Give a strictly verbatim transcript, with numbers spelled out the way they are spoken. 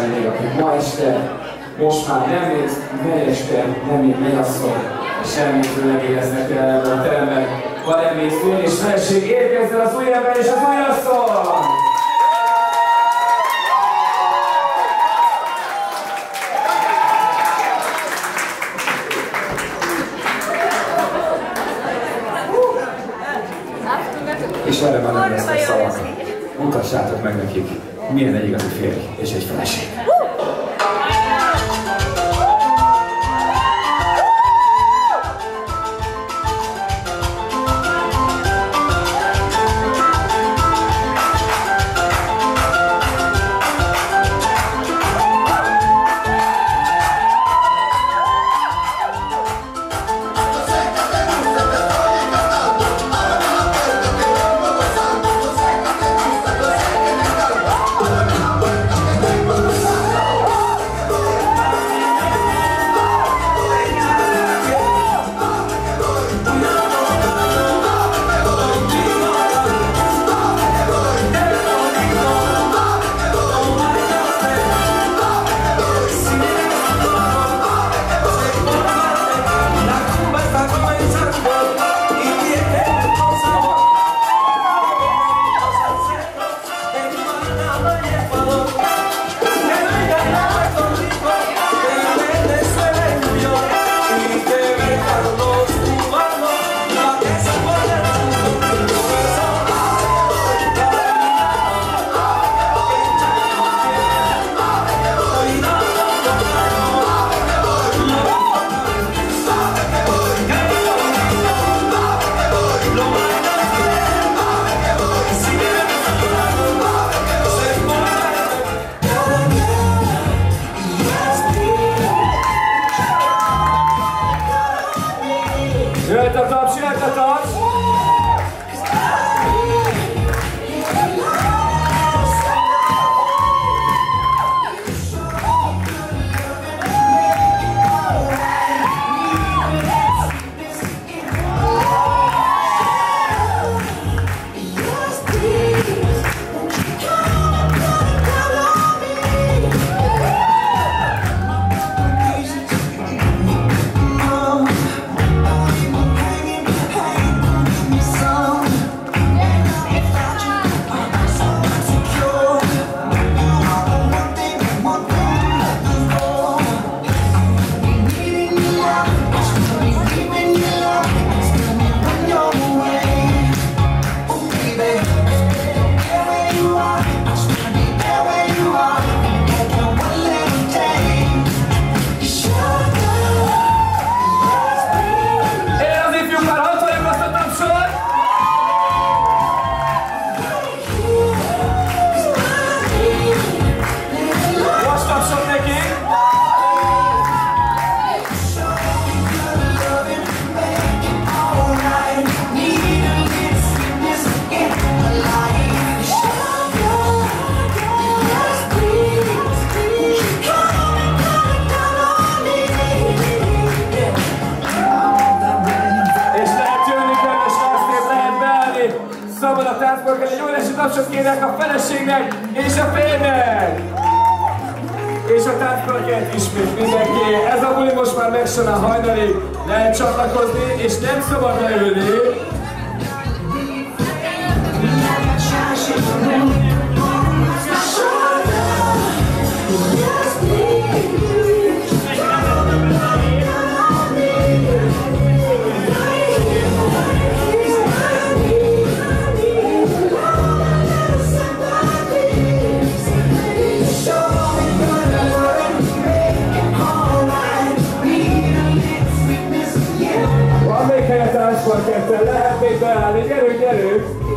még, akik ma este, most már nem még menyeste, nem még mennyasszony, és semmit éreznek el ebben a teremben. Van remény, férj és feleség, érkezzen az új ember és az új asszony! És erre már nem lesznek szavak. Mutassátok meg nekik, milyen egy igazi férj és egy feleség. Jöhet a taps, jöhet a taps! Szabad a táncból, egy óriási tapsot kérnek a feleségnek és a férjnek! És a táncpolkert ismét mindenki. Ez a buli most már megsonál hajnalig. Lehet csatlakozni és nem szabad leülni. Lehet még beállni, gyerünk, gyerünk!